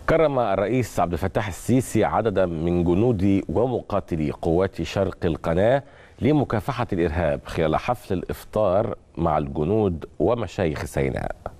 كرم الرئيس عبد الفتاح السيسي عددا من جنود ومقاتلي قوات شرق القناة لمكافحة الإرهاب خلال حفل الإفطار مع الجنود ومشايخ سيناء.